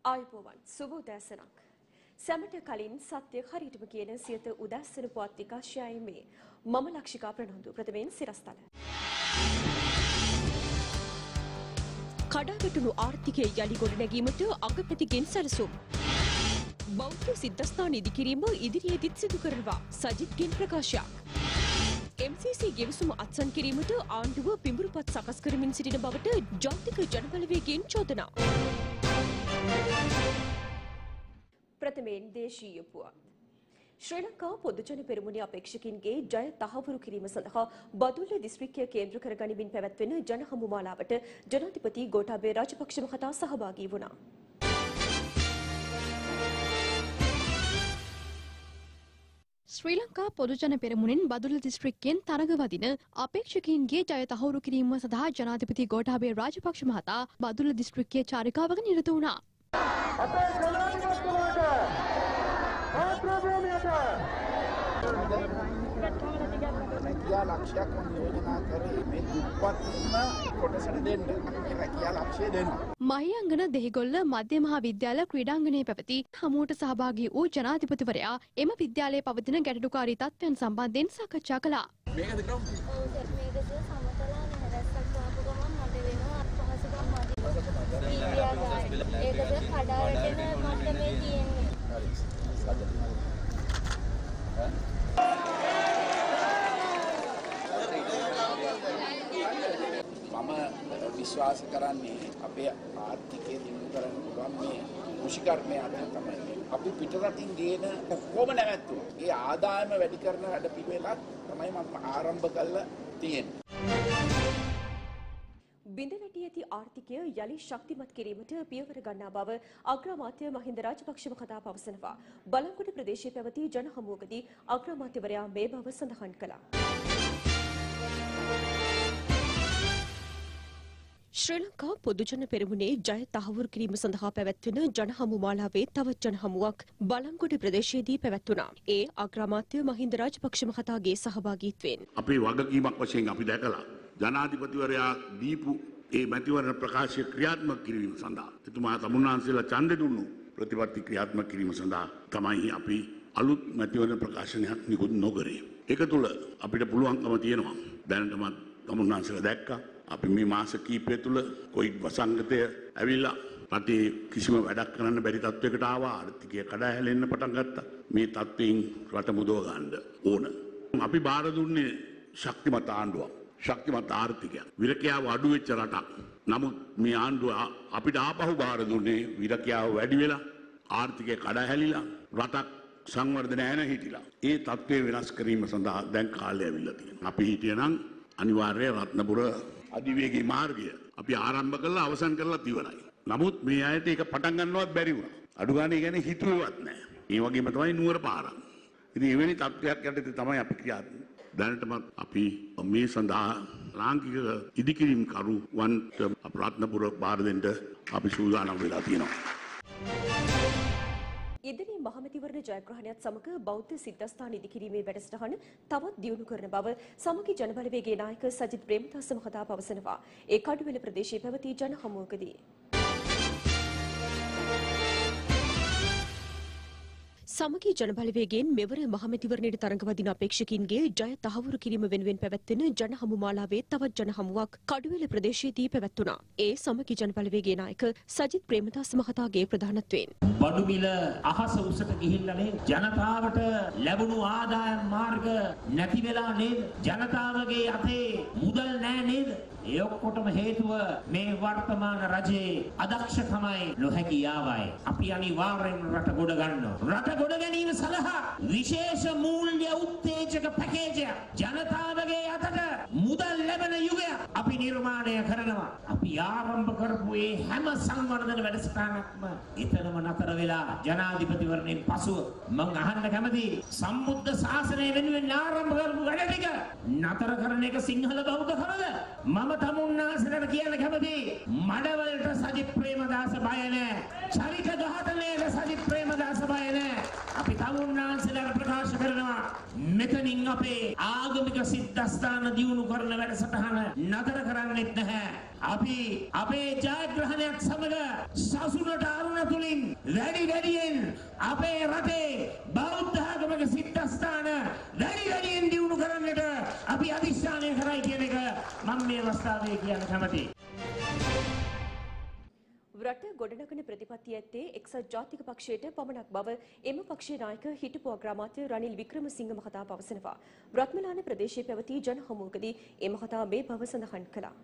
ආයුබෝවන් සුබ උදෑසනක්. සැමට කලින් සත්‍ය හරියටම කියන සියත උදෑසන පුවත් විකාශයයි මේ මම ලක්ෂිකා ප්‍රනන්දු ප්‍රථමයෙන් සිරස්තල. කඩාවැටුණු ආර්ථිකය යලි ගොඩනැගීමට අගපැතිගෙන් සැලසුම්. බෞද්ධ සිද්ධස්ථාන ඉදිකිරීම ඉදිරියේදීත් සිදු කරනවා සජිත්ගෙන් ප්‍රකාශයක්. MCC ගෙවිසුම අත්සන් කිරීමට ආණ්ඩුව පිඹුරුපත් සකස් කරමින් සිටින බවට ජාතික ජනබලවේගයෙන් චෝදනා. ප්‍රථමයෙන් දේශීය පුවත්. ශ්‍රී ලංකා පොදුජන පෙරමුණේ අපේක්ෂකින්ගේ ජය තහවුරු කිරීම සඳහා බදුල්ල දිස්ත්‍රික්කය කේන්ද්‍ර කර ගනිමින් පැවැත්වෙන ජනහමු මාලාවට ජනාධිපති ගෝඨාභය රාජපක්ෂ මහතා සහභාගී වුණා. ශ්‍රී ලංකා පොදුජන පෙරමුණෙන් බදුල්ල දිස්ත්‍රික්කයෙන් තරගවදින අපේක්ෂකයින්ගේ ජය තහවුරු කිරීම සඳහා ජනාධිපති ගෝඨාභය රාජපක්ෂ මහතා බදුල්ල දිස්ත්‍රික්කයේ චාරිකාවක නිරත වුණා. අපේ ජනාධිපතිතුමාට රැකියා ලක්ෂයක් යෝජනා කරේ මේ දුප්පත්ම කොටසට දෙන්න. මේ රැකියා ලක්ෂය දෙන්න. මහියංගන දෙහිගොල්ල මධ්‍ය මහා විද්‍යාල ක්‍රීඩාංගණයේ පැවති හමුවට සහභාගී වූ ජනාධිපතිවරයා එම විද්‍යාලයේ පවතින ගැටලුකාරී තත්ත්වයන් සම්බන්ධයෙන් සාකච්ඡා කළා. මේකද ග්‍රවුන්ඩ් මේකද සමතලා නැරස්සක් ආපු ගමන් මට වෙනවා පහසුකම් මදි. ඒකද කඩා වැටෙන මට්ටමේ තියෙන්නේ. මම විශ්වාස කරන්නේ අපේ ආර්ථිකය දියුණු කරන්න පුළුවන් මේ කෘෂිකර්මය අතර තමයි. අපි පිටරටින් ගේන ඔක්කොම නැවැත්තුවා. ඒ ආදායම වැඩි කරන වැඩ පිළිවෙලක් තමයි මම ආරම්භ කළා තියෙන්නේ. බිඳවැටි ඇති ආර්ථිකය යලි ශක්තිමත් කිරීමට පියවර ගන්නා බව අග්‍රාමාත්‍ය මහින්ද රාජපක්ෂ මහතා පවසනවා. බලංගොඩ ප්‍රදේශයේ පැවති ජනහමුවකදී අග්‍රාමාත්‍යවරයා මේ බව සඳහන් කළා. ශ්‍රී ලංකා පොදුජන පෙරමුණේ ජය තහවුරු කිරීම සඳහා පැවැත්වෙන ජනහමු මාලාවේ තවත් ජනහමුවක් බලංගොඩ ප්‍රදේශයේදී පැවැත්වුණා. ඒ අග්‍රාමාත්‍ය මහින්ද රාජපක්ෂ මහතාගේ සහභාගීත්වයෙන් අපේ වගකීමක් වශයෙන් අපි දැකලා ජනාධිපතිවරයා දීපු ඒ මැතිවරණ ප්‍රකාශය ක්‍රියාත්මක කිරීම සඳහා එතුමා තමුන්නාන්සේලා ඡන්ද දුන්නු ප්‍රතිපත්ති ක්‍රියාත්මක කිරීම සඳහා තමයි අපි අලුත් මැතිවරණ ප්‍රකාශනයක් නිකුත් නොකරේ. ඒක තුළ අපිට පුළුවන්කම තියෙනවා දැනටමත් තමුන්නාන්සේලා දැක්කා අපි මේ මාස කීපය තුළ කොවිඩ් වසංගතය ඇවිල්ලා රටේ කිසිම වැඩක් කරන්න බැරි තත්වයකට ආවා. ආර්ථිකය කඩා හැලෙන්න පටන් ගත්තා. මේ තත්වයෙන් රට මුදව ගන්න ඕන. අපි බාර දුන්නේ ශක්තිමත් ආණ්ඩුවක්. ශක්තිමත් ආර්ථිකයක්. විරකියාව අඩු වෙච්ච රටක්. නමුත් මේ ආණ්ඩුව අපිට ආපහු බාර දුන්නේ විරකියාව වැඩි වෙලා ආර්ථිකය කඩා හැලිලා රටක් සංවර්ධනය නැ හිටිලා. ඒ තත්ත්වය වෙනස් කිරීම සඳහා දැන් කාලය ඇවිල්ලා තියෙනවා. අපි හිටියනම් අනිවාර්ය රත්නපුර අධිවේගී මාර්ගය අපි ආරම්භ කළා අවසන් කරලා ඉවරයි. නමුත් මේ ආයතන එක පටන් ගන්නවත් බැරි වුණා. අඩු ගානේ කියන්නේ හිතුවේවත් නැහැ. ඒ වගේම තමයි නුවර පාරක්. ඉතින් එවැනි තත්ත්වයක් යටතේ තමයි අපි ක්‍රියාත්මක. දැනටමත් අපි මේ සඳහා ලාංකික ඉදිකිරීම් කරුවන්ට රත්නපුර බාර දෙන්න අපි සූදානම් වෙලා තියෙනවා. ඉදිරි මහමැතිවරණ ජයග්‍රහණයත් සමග බෞද්ධ සිද්ධස්ථාන ඉදිකිරීමේ වැඩසටහන තවත් දියුණු කරන බව සමගි ජනබලවේගයේ නායක සජිත් ප්‍රේමදාස මහතා පවසනවා. ඒ කඩුවෙල ප්‍රදේශයේ පැවති ජනහමුවකදී සමගි ජනබලවේගයෙන් මෙවර මහමැතිවරණයට තරඟවදින අපේක්ෂකින්ගේ ජය තහවුරු කිරීම වෙනුවෙන් පැවැත්වෙන ජනහමු මාලාවේ තවත් ජනහමුවක් කඩුවෙල ප්‍රදේශයේදී පැවැත්වුණා. ඒ සමගි ජනබලවේගයේ නායක සජිත් ප්‍රේමදාස මහතාගේ ප්‍රධානත්වයෙන් බඩු මිල අහස උසට ගිහිල්ලානේ ජනතාවට ලැබුණු ආදායම් මාර්ග නැති වෙලා නේද? ජනතාවගේ අතේ මුදල් නැහැ නේද? ඒ ඔක්කොටම හේතුව මේ වර්තමාන රජයේ අදක්ෂකමයි නොහැකියාවයි. අපි අනිවාර්යෙන් රට ගොඩ ගන්නවා. රට ගොඩ ගැනීම සඳහා විශේෂ මූල්‍ය උත්තේජක පැකේජයක් ජනතාවගේ අතට මුදල් ලැබෙන යුගයක් අපි නිර්මාණය කරනවා. අපි ආරම්භ කරපු මේ හැම සංවර්ධන වැඩසටහනක්ම එතනම නතර වෙලා ජනාධිපතිවරණයෙන් පසුව මම අහන්න කැමතියි සම්බුද්ධ ශාසනය වෙනුවෙන් ආරම්භ කරපු වැඩ ටික නතර කරන එක සිංහල බෞද්ධකමද? මම තමුන්නාසලට කියන්න කැමතියි මඩවලට සජිත් ප්‍රේමදාස බය නැහැ. චරිත ඝාතනයට සජිත් ප්‍රේමදාස බය නැහැ. අපි තමුන්නාසලට ප්‍රකාශ කරනවා මෙතනින් අපේ ආගමික සිද්ධාස්ථාන දියුණු කරන වැඩසටහන නතර කරන්නෙත් නැහැ. අපි අපේ ජයග්‍රහණයක් සමග සසුනට අරුණ තුලින් වැඩියෙන් අපේ රටේ බෞද්ධ ආගමක සිද්ධාස්ථාන වැඩියෙන් දියුණු කරන්නට අපි අධිෂ්ඨානය කරයි කියන එක මම මේ අවස්ථාවේ කියන්න කැමතියි. රට ගොඩනගන ප්‍රතිපත්තිය ඇත්තේ එක්සත් ජාතික පක්ෂයට පමණක් බව එම පක්ෂයේ නායක හිටපු අග්‍රාමාත්‍ය රනිල් වික්‍රමසිංහ මහතා පවසනවා. රත්මලාන ප්‍රදේශයේ පැවති ජන හමුවකදී ඒ මහතා මේ බව සඳහන් කළා.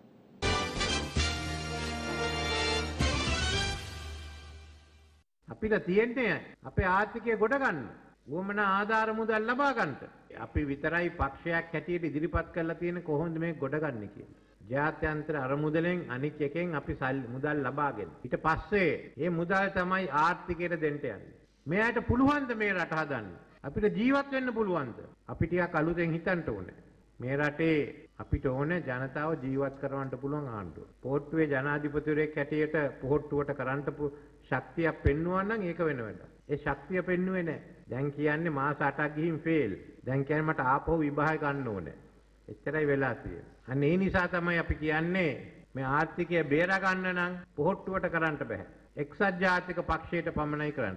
අපිට තියෙන්නේ අපේ ආර්ථිකය ගොඩ ගන්න. වුවමනා ආධාර මුදල් ලබා ගන්නට. අපි විතරයි පක්ෂයක් හැටියට ඉදිරිපත් කරලා තියෙන කොහොමද මේක ගොඩ ගන්න කියලා. ජාත්‍යන්තර අරමුදලෙන් අනික් එකෙන් අපි මුදල් ලබාගෙන ඊට පස්සේ මේ මුදල් තමයි ආර්ථිකයට දෙන්න යන්නේ. මෙයාට පුළුවන්ද මේ රට හදන්න? අපිට ජීවත් වෙන්න පුළුවන්ද? අපි ටිකක් අලුතෙන් හිතන්න ඕනේ. මේ රටේ අපිට ඕනේ ජනතාව ජීවත් කරවන්න පුළුවන් ආණ්ඩුව. පොට්ටුවේ ජනාධිපතිවරයෙක් හැටියට පොට්ටුවට කරන්න ශක්තියක් පෙන්වුවා නම් ඒක වෙන වැඩක්. ඒ ශක්තිය පෙන්වුවේ නැහැ. දැන් කියන්නේ මාස 8ක් ගිහින් ෆේල්. දැන් කියන්නේ මට ආපහු විභාග ගන්න ඕනේ. එච්චරයි වෙලා තියෙන්නේ. අන්න ඒ නිසා තමයි අපි කියන්නේ මේ ආර්ථිකය බේරා ගන්න නම් පොහොට්ටුවට කරන්න බෑ. එක්සත් ජාතික පක්ෂයට පමණයි කරන්න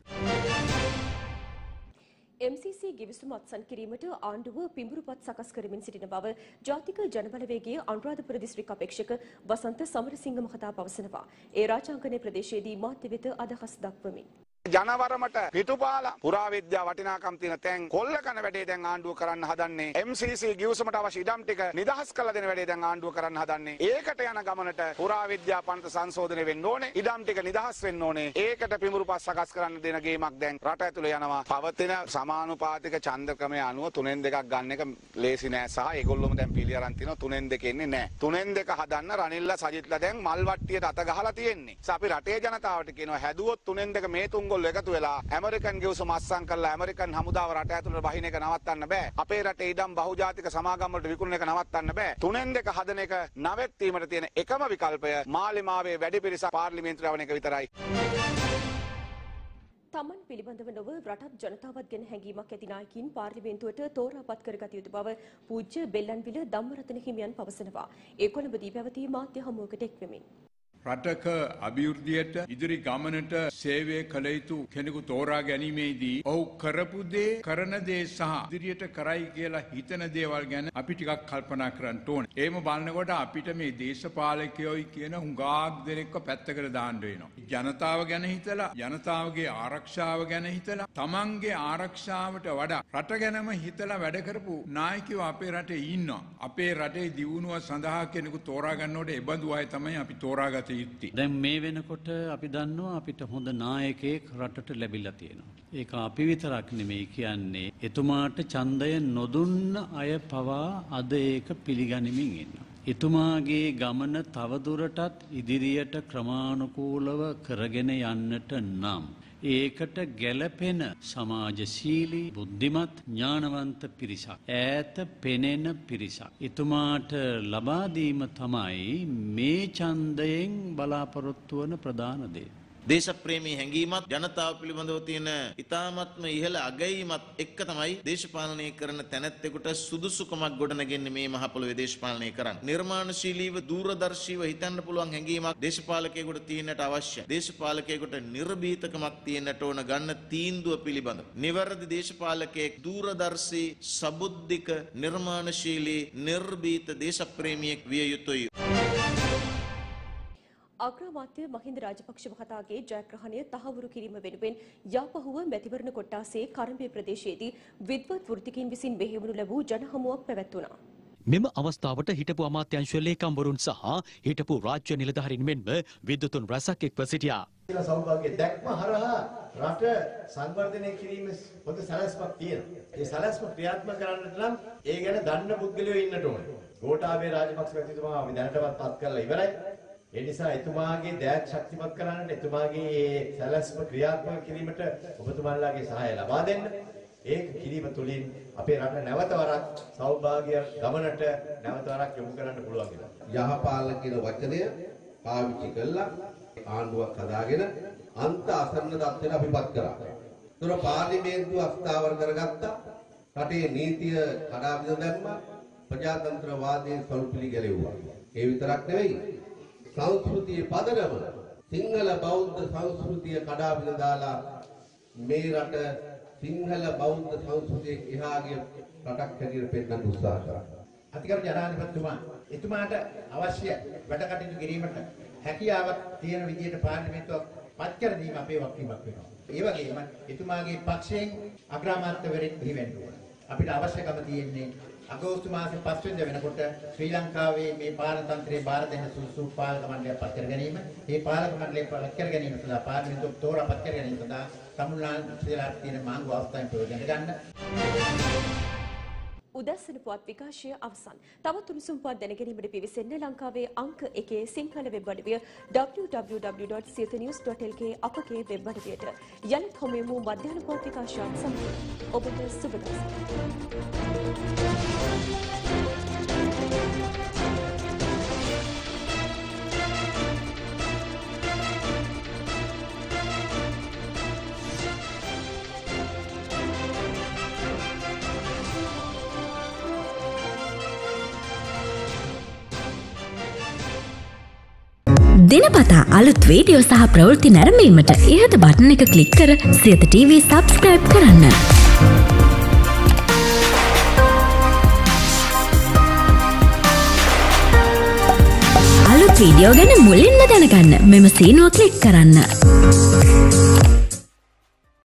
තියෙන්නේ. MCC ගිවිසුම අත්සන් කිරීමට ආණ්ඩුව පිඹුරුපත් සකස් කරමින් සිටින බව ජාතික ජනබලවේගයේ අනුරාධපුර දිස්ත්‍රික් අපේක්ෂක වසන්ත සමරසිංහ මහතා පවසනවා. ඒ රාජාංගනයේ ප්‍රදේශයේදී මාධ්‍ය වෙත අදහස් දක්වමින් ජනවරමට පිටුපාලා පුරාවිද්‍යා වටිනාකම් තියෙන තැන් කොල්ල කන වැඩේ දැන් ආණ්ඩුව කරන්න හදන්නේ. MCC ගිවිසුමට අවශ්‍ය ඉඩම් ටික නිදහස් කළ දෙන වැඩේ දැන් ආණ්ඩුව කරන්න හදන්නේ. ඒකට යන ගමනට පුරාවිද්‍යා පන්ති සංශෝධනය වෙන්න ඕනේ. ඉඩම් ටික නිදහස් වෙන්න ඕනේ. ඒකට පිඹුරුපත් සකස් කරන්න දෙන ගේමක් දැන් රට ඇතුලේ යනවා. පවතින සමානුපාතික ඡන්ද ක්‍රමය අනුව 3-2ක් ගන්න එක ලේසි නෑ සහ ඒගොල්ලොම දැන් පිළි අරන් තිනවා 3-2 එන්නේ නෑ. 3-2 හදන්න රනිල්ලා සජිත්ලා දැන් මල් වට්ටියට අත ගහලා තියෙන්නේ. අපි රටේ ජනතාවට කියනවා හැදුවොත් 3-2 මේ තුන් එකතු වෙලා ඇමරිකන් ගිවිසුම අත්සන් කරලා ඇමරිකන් හමුදාව රට ඇතුළට බහින එක නවත්තන්න බෑ. අපේ රටේ ඉඩම් බහුජාතික සමාගම් වලට විකුණන එක නවත්තන්න බෑ. 3-2 හදන එක නැවැත්වීමට තියෙන එකම විකල්පය මාලිමාවේ වැඩි පිරිසක් පාර්ලිමේන්තුවට යවන එක විතරයි. තමන් පිළිබඳව නොව රටත් ජනතාවත් ගැන හැඟීමක් ඇති නායකින් පාර්ලිමේන්තුවට තෝරාපත් කරගත යුතු බව පූජ්‍ය බෙල්ලන්විල ධම්මරතන හිමියන් පවසනවා. ඒ කොළඹදී පැවති මාධ්‍ය හමුවකට එක්වෙමින් රටක අභිවෘද්ධියට ඉදිරි ගමනට සේවය කළ යුතු කෙනෙකු තෝරා ගැනීමේදී ඔහු කරපු දේ කරන දේ සහ ඉදිරියට කරයි කියලා හිතන දේවල් ගැන අපි ටිකක් කල්පනා කරන්න ඕනේ. එහෙම බලනකොට අපිට මේ දේශපාලකයෝයි කියන හුඟක් දෙනෙක්ව පැත්තකට දාන්න වෙනවා. ජනතාව ගැන හිතලා, ජනතාවගේ ආරක්ෂාව ගැන හිතලා, තමන්ගේ ආරක්ෂාවට වඩා රට ගැනම හිතලා වැඩ කරපු නායකයෝ අපේ රටේ ඉන්නවා. අපේ රටේ දියුණුව සඳහා කෙනෙකු තෝරා ගන්නකොට ඒ බඳු අය තමයි අපි තෝරාගත්තේ. දැන් මේ වෙනකොට අපි දන්නවා අපිට හොඳ නායකයෙක් රටට ලැබිලා තියෙනවා. ඒක අපි විතරක් නෙමෙයි කියන්නේ එතුමාට ඡන්දය නොදුන්න අය පවා අද ඒක පිළිගනිමින් ඉන්නවා. එතුමාගේ ගමන තවදුරටත් ඉදිරියට ක්‍රමානුකූලව කරගෙන යන්නට නම් ඒකට ගැළපෙන සමාජශීලී බුද්ධිමත් ඥානවන්ත පිරිසක් ඈත පෙනෙන පිරිසක් එතුමාට ලබා දීම තමයි මේ ඡන්දයෙන් බලාපොරොත්තු වන ප්‍රධාන දේ. දේශප්‍රේමී හැඟීමත් ජනතාව පිළිබඳව තියෙන ඉතාමත්ම ඉහළ අගයීමත් එක්ක තමයි දේශපාලනය කරන තැනැත්තෙකුට සුදුසුකමක් ගොඩනගන්නේ මේ මහ පොළොවේ දේශපාලනය කරන්න. නිර්මාණශීලීව දූරදර්ශීව හිතන්න පුළුවන් හැඟීමක් දේශපාලකයෙකුට තියෙන්නට අවශ්‍යයි. දේශපාලකයෙකුට නිර්භීතකමක් තියෙන්නට ඕන ගන්න තීන්දුව පිළිබඳව. නිවැරදි දේශපාලකයෙක් දූරදර්ශී, සබුද්ධික, නිර්මාණශීලී, නිර්භීත දේශප්‍රේමියෙක් විය යුතුයි. අග්‍රාමාත්‍ය මහින්ද රාජපක්ෂ මහතාගේ ජයග්‍රහණය තහවුරු කිරීම වෙනුවෙන් යාපහුව මැතිවරණ කොට්ටාසේ කරඹේ ප්‍රදේශයේදී විද්වත් වෘත්තිකයින් විසින් මෙහෙයවනු ලැබූ ජනහමුවක් පැවැත්වුණා. මෙම අවස්ථාවට හිටපු අමාත්‍යංශ ලේකම්වරුන් සහ හිටපු රාජ්‍ය නිලධාරීන් මෙන්ම විද්වතුන් රැසක් එක්ව සිටියා. සෞභාග්‍ය දැක්ම හරහා රට සංවර්ධනය කිරීම පොත සැලැස්මක් තියෙනවා. ඒ සැලැස්ම ක්‍රියාත්මක කරන්නට නම් ඒ ගැන දන්න පුද්ගලයෝ ඉන්නට ඕනේ. ගෝඨාභය රාජපක්ෂ මැතිතුමා අපි දැනටවත් පත් කරලා ඉවරයි. ඒ නිසා එතුමාගේ දෑත් ශක්තිමත් කරන්නට එතුමාගේ ඒ සැලැස්ම ක්‍රියාත්මක කිරීමට ඔබතුමාලාගේ සහාය ලබා දෙන්න. ඒක කිරීම තුළින් අපේ රට නැවත වරක් සෞභාග්‍ය ගමනට නැවත වරක් යොමු කරන්න පුළුවන් වෙනවා. යහපාලන කියන වචනය පාවිච්චි කළා ආණ්ඩුවක් හදාගෙන අන්ත අසන්න තත්ත්වයට අපිපත් කරා. ඒතර පාර්ලිමේන්තුව අස්ථාවර කරගත්තා. රටේ නීතිය කඩා බිඳ දැම්මා. ප්‍රජාතන්ත්‍රවාදයේ සල්පිලි ගැලෙව්වා. ඒ විතරක් නෙවෙයි සංස්කෘතියේ පදනම සිංහල බෞද්ධ සංස්කෘතිය කඩාගෙන දාලා මේ රට සිංහල බෞද්ධ සංස්කෘතිය එහාගේ රටක් හැටියට පෙන්වන්න උත්සාහ කරනවා. අතිගරු ජනාධිපතිතුමා එතුමාට අවශ්‍ය වැඩ කටයුතු කිරීමට හැකියාවක් තියෙන විදිහට පාර්ලිමේන්තුව පත් කර දීම අපේ වගකීමක් වෙනවා. ඒ වගේම එතුමාගේ පක්ෂයෙන් අග්‍රාමාත්‍යවරයෙක් බිහි වෙන්න ඕන. අපිට අවශ්‍යකම තියෙන්නේ අගෝස්තු මාසේ 5 වෙනිදා වෙනකොට ශ්‍රී ලංකාවේ මේ පාලන තන්ත්‍රයේ බාර දෙන සුසු පාලක මණ්ඩලයක් පත් කර ගැනීම, මේ පාලක මණ්ඩලය පත් කර ගැනීම සඳහා පාර්ලිමේන්තුව තෝරා පත් කර ගැනීම සඳහා තමුන්ලාට තියෙන මාංගු අවස්ථාවෙන් ප්‍රයෝජන ගන්න. උදැසන පුවත් විකාශය අවසන්. තවත් උණුසුම් පුවත් දැනගැනීමට පිවිසෙන්න ලංකාවේ අංක 1 සිංහල වෙබ් අඩවිය www.siyathanews.lk අපගේ වෙබ් අඩවියට. යලිත් හමුවෙමු මධ්‍යහන පුවත් විකාශයත් සමග. ඔබට සුබ දවසක්. දිනපතා අලුත් වීඩියෝ සහ ප්‍රවෘත්ති නැරඹීමට ඉහත බටන් එක ක්ලික් කර සියත TV සබ්ස්ක්‍රයිබ් කරන්න. අලුත් වීඩියෝ ගැන මුලින්ම දැනගන්න මෙම සීනුව ක්ලික් කරන්න.